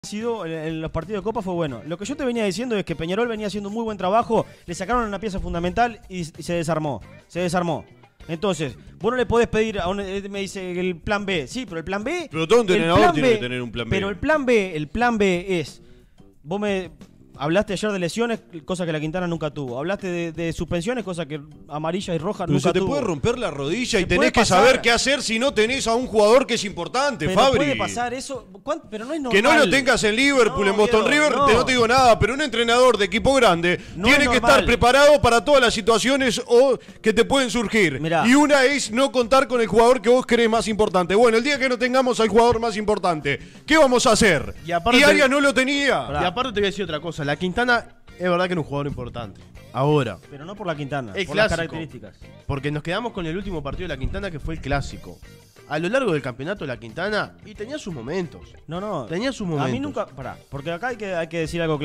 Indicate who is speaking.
Speaker 1: sido en los partidos de Copa fue bueno. Lo que yo te venía diciendo es que Peñarol venía haciendo un muy buen trabajo, le sacaron una pieza fundamental y se desarmó. Entonces, vos no le podés pedir a me dice el plan B. Sí, pero el plan B.
Speaker 2: Pero todo entrenador tiene que tener un plan B.
Speaker 1: Pero el plan B es. Vos me hablaste ayer de lesiones, cosa que la Quintana nunca tuvo. Hablaste de suspensiones, cosa que amarilla y roja
Speaker 2: pero
Speaker 1: nunca tuvo.
Speaker 2: se te puede romper la rodilla y
Speaker 1: Se
Speaker 2: tenés que saber qué hacer si no tenés a un jugador que es importante,
Speaker 1: pero
Speaker 2: Fabri.
Speaker 1: puede pasar eso, pero no es normal.
Speaker 2: Que no lo tengas en Liverpool, en Boston River, no te digo nada, pero un entrenador de equipo grande tiene que estar preparado para todas las situaciones que te pueden surgir.
Speaker 1: Mirá.
Speaker 2: Y una es no contar con el jugador que vos crees más importante. Bueno, el día que no tengamos al jugador más importante, ¿qué vamos a hacer? Y Arias no lo tenía.
Speaker 3: Y aparte te voy a decir otra cosa, la Quintana es verdad que era un jugador importante. Ahora.
Speaker 1: Pero no por la Quintana,
Speaker 3: por
Speaker 1: las características.
Speaker 3: Porque nos quedamos con el último partido de la Quintana que fue el clásico. A lo largo del campeonato la Quintana y tenía sus momentos.
Speaker 1: No.
Speaker 3: Tenía sus momentos.
Speaker 1: A mí nunca, porque acá hay que decir algo claro.